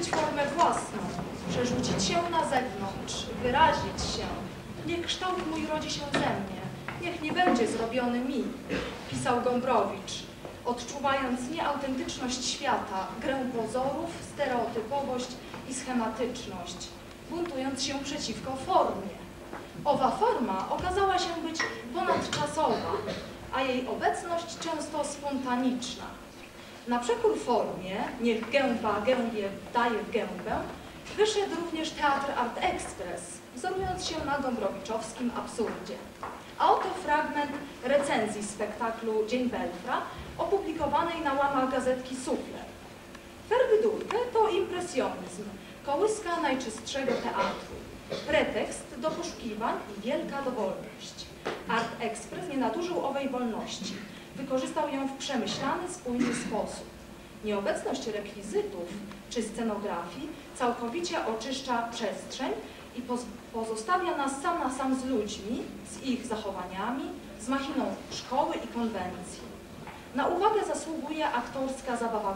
formę własną, przerzucić się na zewnątrz, wyrazić się. Niech kształt mój rodzi się ze mnie, niech nie będzie zrobiony mi, pisał Gombrowicz, odczuwając nieautentyczność świata, grę pozorów, stereotypowość i schematyczność, buntując się przeciwko formie. Owa forma okazała się być ponadczasowa, a jej obecność często spontaniczna. Na przekór formie, niech gęba gębie daje w gębę, wyszedł również Teatr Art Express, wzorując się na gombrowiczowskim absurdzie. A oto fragment recenzji spektaklu Dzień Belfra, opublikowanej na łamach gazetki Sufler. Ferwydurkę to impresjonizm, kołyska najczystszego teatru, pretekst do poszukiwań i wielka dowolność. Art Express nie nadużył owej wolności, wykorzystał ją w przemyślany, spójny sposób. Nieobecność rekwizytów czy scenografii całkowicie oczyszcza przestrzeń i pozostawia nas sam na sam z ludźmi, z ich zachowaniami, z machiną szkoły i konwencji. Na uwagę zasługuje aktorska zabawa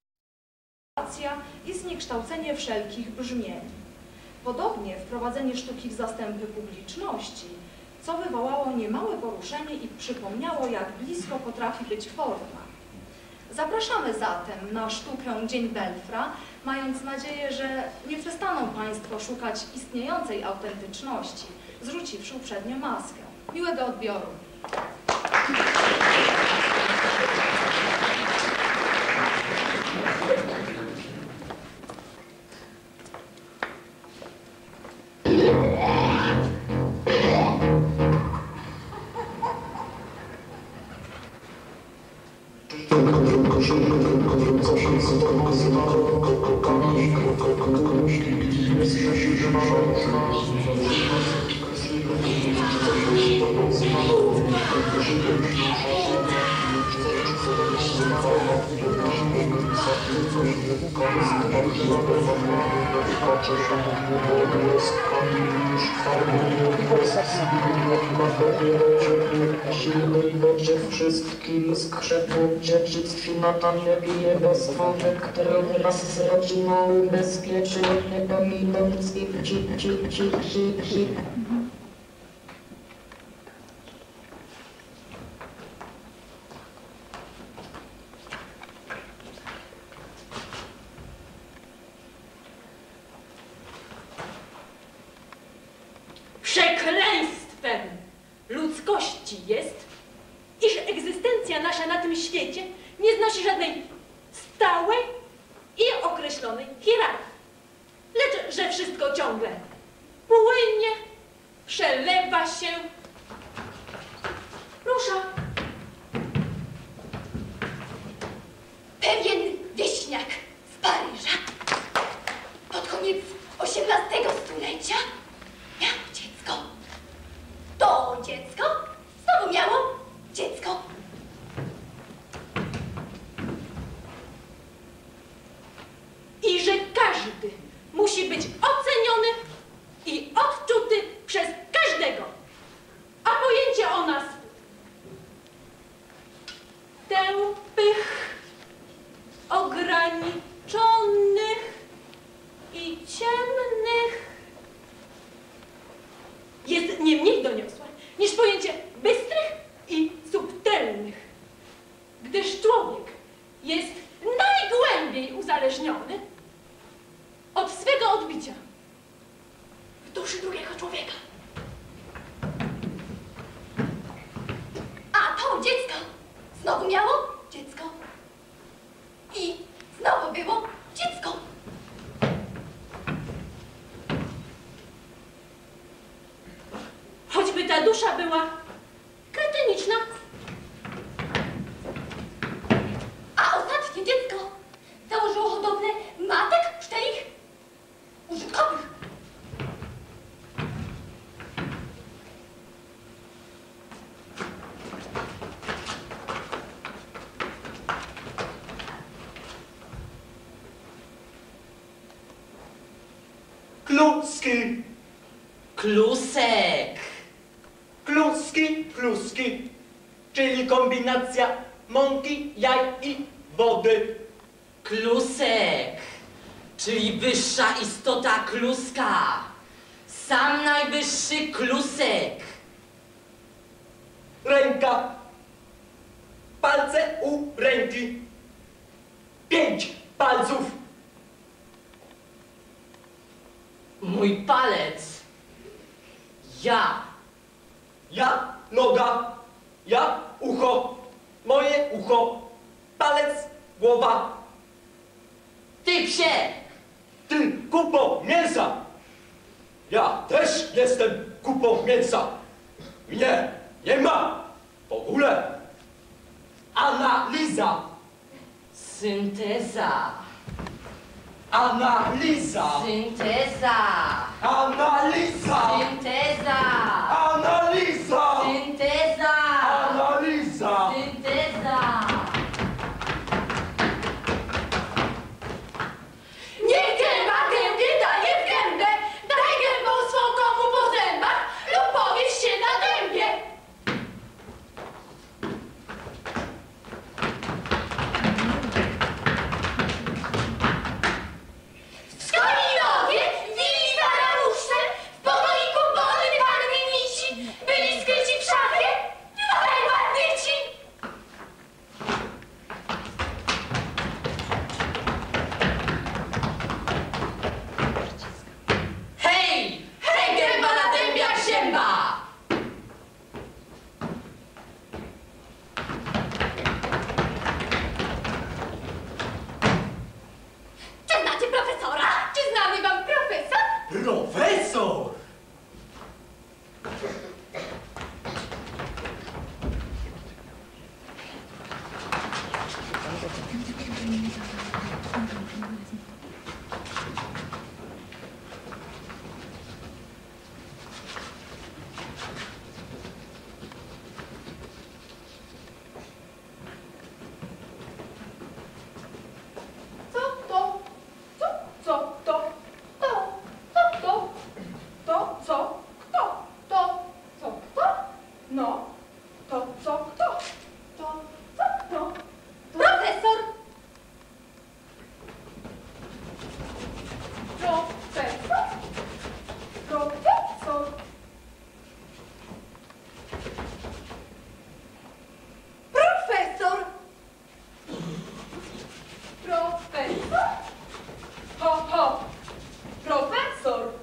i zniekształcenie wszelkich brzmień. Podobnie wprowadzenie sztuki w zastępy publiczności, co wywołało niemałe poruszenie i przypomniało, jak blisko potrafi być forma. Zapraszamy zatem na sztukę Dzień Belfra, mając nadzieję, że nie przestaną Państwo szukać istniejącej autentyczności, zrzuciwszy uprzednio maskę. Miłego odbioru. Wszystkim skrzepł dziedzictw na tam bije bez wody, którą raz z rodziną ubezpieczył, nie pominąc ich Przekleństwem ludzkości jest, iż egzystencja nasza na tym świecie nie znosi żadnej stałej i określonej hierarchii, lecz że wszystko ciągle płynie, przelewa się, rusza. Pewien wieśniak z Paryża pod koniec XVIII stulecia miał dziecko. To dziecko znowu miało dziecko. I że każdy musi być oceniony i odczuty przez każdego. A pojęcie o nas tępych, ograniczonych i ciemnych jest nie mniej doniosłe niż pojęcie bystrych i subtelnych, gdyż człowiek jest najgłębiej uzależniony od swego odbicia w duszy drugiego człowieka. A to dziecko znowu miało dziecko. I znowu było dziecko. Choćby ta dusza była kretyniczna. A ostatnie dziecko założyło hodowlę matek pszczelich użytkowych. Kluski, Klusek. kluski, kluski, czyli kombinacja mąki, jaj i wody. Klusek, czyli wyższa istota kluska. Sam najwyższy klusek. Ręka. Palce u ręki. 5 palców. Mój palec. Ja. Ja noga. Ja ucho. Moje ucho. Palec, głowa. Ty psie. Ty kupo mięsa. Ja też jestem kupą mięsa. Mnie nie ma w ogóle. Analiza. Synteza. Analiza. Synteza. Analiza. Synteza. Analiza. Synteza. Analiza. Synteza. Niech gęba gębie daje w gębę, daj gębą swą komu po zębach lub powiedz się na dębie. W Skalinowie wili waranusze, w pokoiku bony panny nisi, byli skryci w szafie dwaj bandyci. Hej! Hej, gęba na dębiach zięba! Czy znacie profesora? Czy znany wam profesor? Profesor. Co to? Co to? To? To? To? Co? Kto? To? Co? Kto? No. To? Co? Kto? To? Co? Kto? Profesor! Profesor? Profesor? Profesor? Profesor? Ho, ho! Profesor!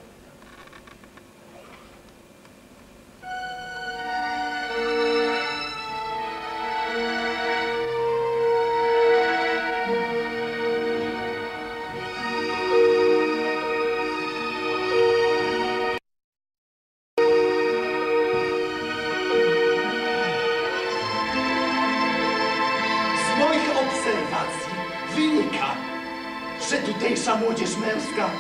Z moich obserwacji wynika, że tutejsza młodzież męska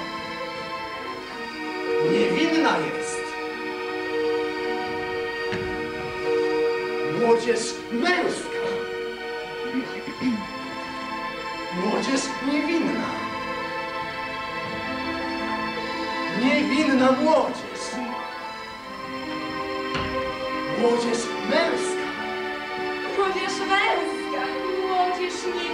niewinna jest. Młodzież męska. Młodzież niewinna. Niewinna młodzież. Młodzież męska. Młodzież męska, młodzież nie